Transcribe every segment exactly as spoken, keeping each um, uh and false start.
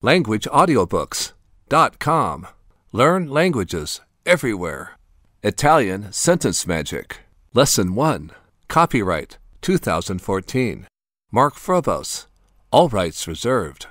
language audiobooks dot com. Learn languages everywhere. Italian Sentence Magic. Lesson one. Copyright two thousand fourteen. Mark Frobose. All rights reserved.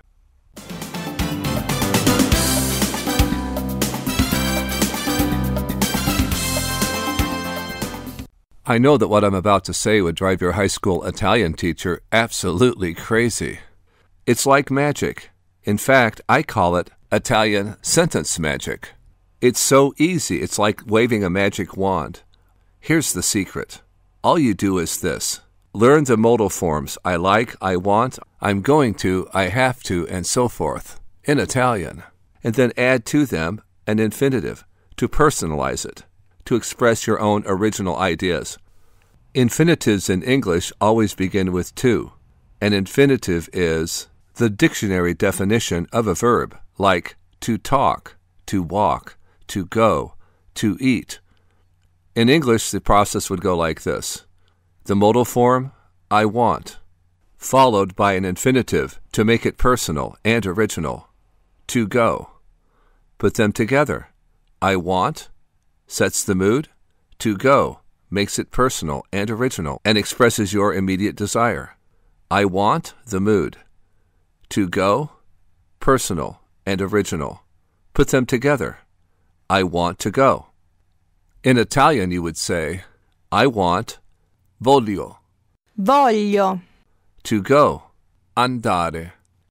I know that what I'm about to say would drive your high school Italian teacher absolutely crazy. It's like magic. In fact, I call it Italian sentence magic. It's so easy, it's like waving a magic wand. Here's the secret. All you do is this. Learn the modal forms I like, I want, I'm going to, I have to, and so forth, in Italian. And then add to them an infinitive to personalize it, to express your own original ideas. Infinitives in English always begin with to. An infinitive is the dictionary definition of a verb, like to talk, to walk, to go, to eat. In English, the process would go like this. The modal form, I want, followed by an infinitive to make it personal and original, to go. Put them together. I want sets the mood. To go makes it personal and original and expresses your immediate desire. I want the mood. To go, personal and original. Put them together. I want to go. In Italian, you would say, I want, voglio. Voglio. To go, andare.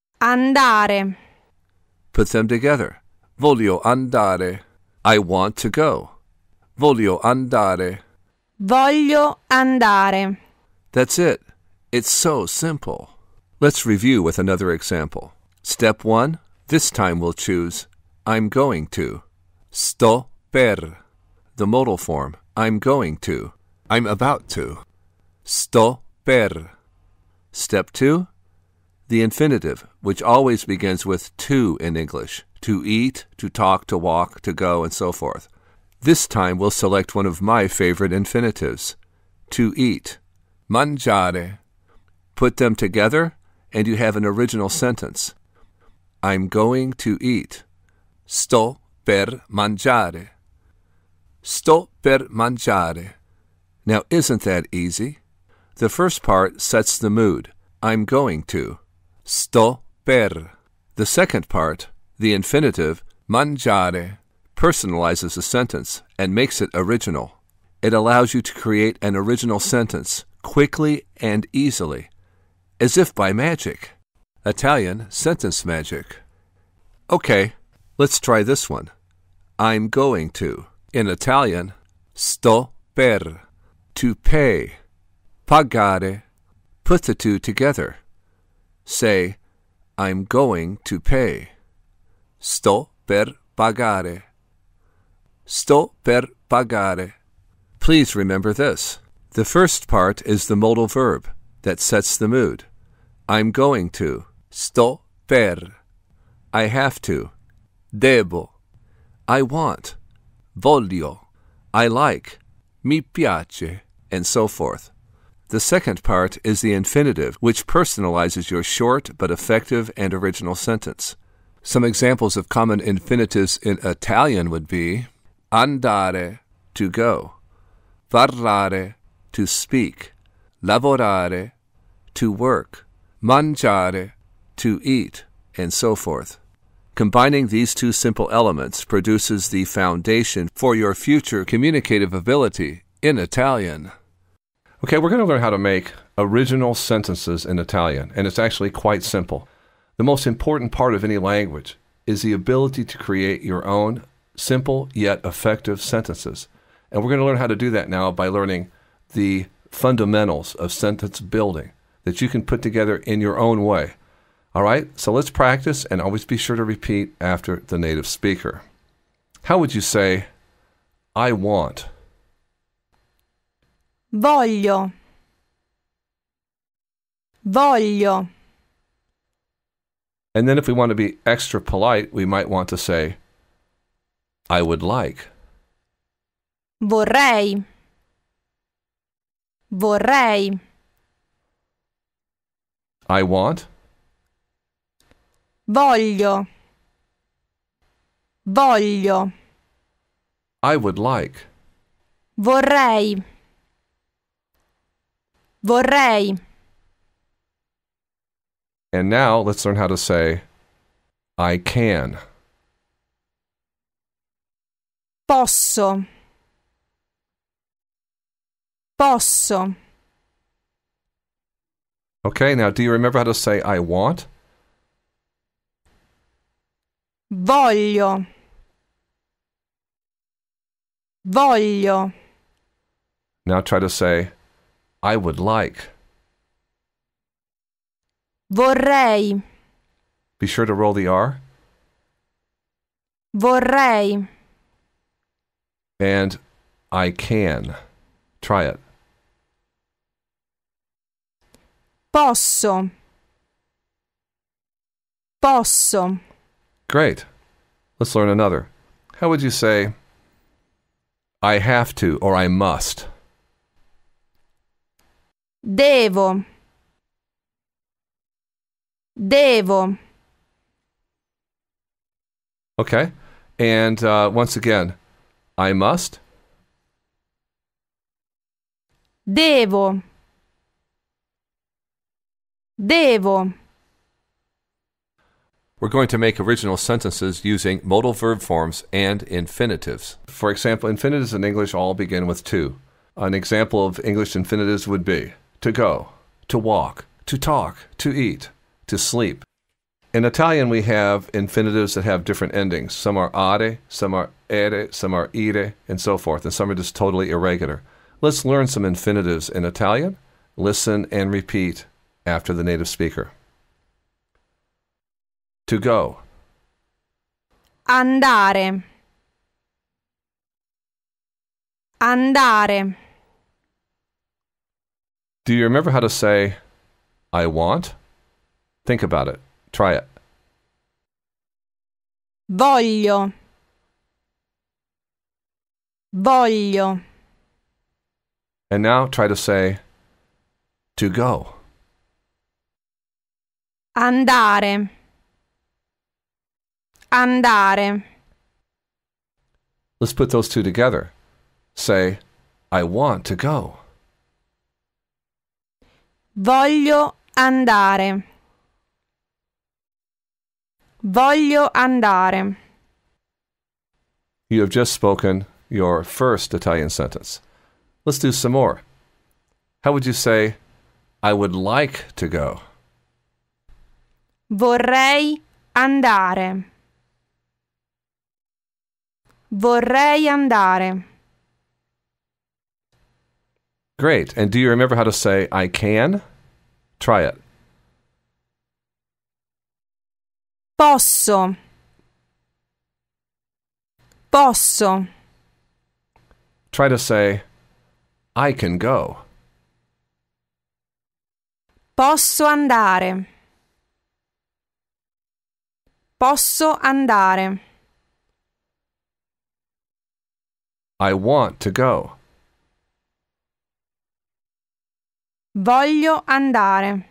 Andare. Put them together. Voglio andare. I want to go. Voglio andare. Voglio andare. That's it. It's so simple. Let's review with another example. Step one, this time we'll choose I'm going to. Sto per. The modal form, I'm going to. I'm about to. Sto per. Step two, the infinitive, which always begins with to in English. To eat, to talk, to walk, to go, and so forth. This time we'll select one of my favorite infinitives. To eat. Mangiare. Put them together, and you have an original sentence. I'm going to eat. Sto per mangiare. Sto per mangiare. Now, isn't that easy? The first part sets the mood. I'm going to. Sto per. The second part, the infinitive, mangiare, personalizes the sentence and makes it original. It allows you to create an original sentence quickly and easily, as if by magic. Italian sentence magic. Okay, let's try this one. I'm going to. In Italian, sto per. To pay. Pagare. Put the two together. Say, I'm going to pay. Sto per pagare. Sto per pagare. Please remember this. The first part is the modal verb that sets the mood. I'm going to. Sto per. I have to. Debo. I want. Voglio. I like. Mi piace. And so forth. The second part is the infinitive, which personalizes your short but effective and original sentence. Some examples of common infinitives in Italian would be andare, to go, parlare, to speak, lavorare, to work, mangiare, to eat, and so forth. Combining these two simple elements produces the foundation for your future communicative ability in Italian. Okay, we're going to learn how to make original sentences in Italian, and it's actually quite simple. The most important part of any language is the ability to create your own simple yet effective sentences. And we're going to learn how to do that now by learning the fundamentals of sentence building that you can put together in your own way. All right, so let's practice, and always be sure to repeat after the native speaker. How would you say, I want? Voglio. Voglio. And then if we want to be extra polite, we might want to say, I would like. Vorrei. Vorrei. I want. Voglio. Voglio. I would like. Vorrei. Vorrei. And now let's learn how to say I can. Posso. Posso. Okay, now do you remember how to say I want? Voglio. Voglio. Now try to say I would like. Vorrei. Be sure to roll the R. Vorrei. And I can. Try it. Posso. Posso. Great. Let's learn another. How would you say I have to or I must? Devo. Devo. Okay. And uh, once again, I must. Devo. Devo. We're going to make original sentences using modal verb forms and infinitives. For example, infinitives in English all begin with to. An example of English infinitives would be to go, to walk, to talk, to eat, to sleep. In Italian, we have infinitives that have different endings. Some are are, some are ere, some are ire, and so forth, and some are just totally irregular. Let's learn some infinitives in Italian. Listen and repeat after the native speaker. To go. Andare. Andare. Do you remember how to say, I want? Think about it. Try it. Voglio. Voglio. And now try to say, to go. Andare. Andare. Let's put those two together. Say, I want to go. Voglio andare. Voglio andare. You have just spoken your first Italian sentence. Let's do some more. How would you say, I would like to go? Vorrei andare. Vorrei andare. Great. And do you remember how to say, I can? Try it. Posso. Posso. Try to say, I can go. Posso andare. Posso andare. I want to go. Voglio andare.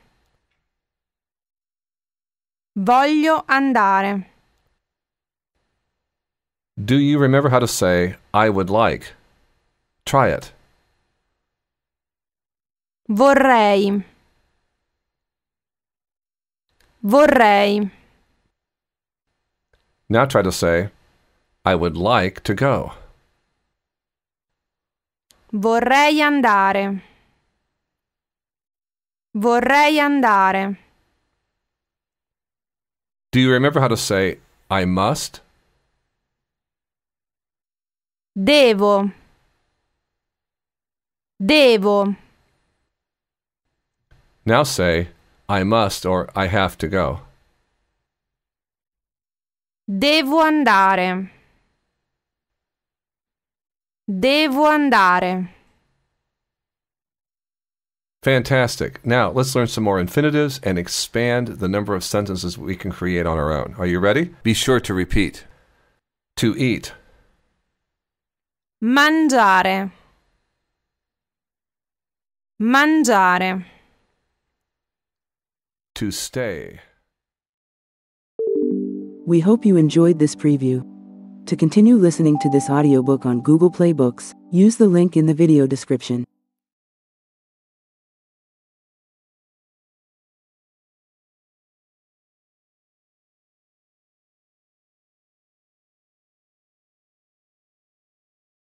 Voglio andare. Do you remember how to say, I would like? Try it. Vorrei. Vorrei. Now try to say, I would like to go. Vorrei andare. Vorrei andare. Do you remember how to say, I must? Devo. Devo. Now say, I must or I have to go. Devo andare. Devo andare. Fantastic. Now, let's learn some more infinitives and expand the number of sentences we can create on our own. Are you ready? Be sure to repeat. To eat. Mangiare. Mangiare. To stay. We hope you enjoyed this preview. To continue listening to this audiobook on Google Play Books, use the link in the video description.